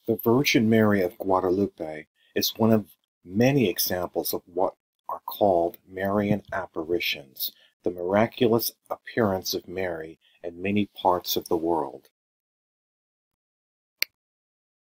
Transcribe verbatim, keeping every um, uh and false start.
The Virgin Mary of Guadalupe is one of many examples of what are called Marian apparitions, the miraculous appearance of Mary in many parts of the world.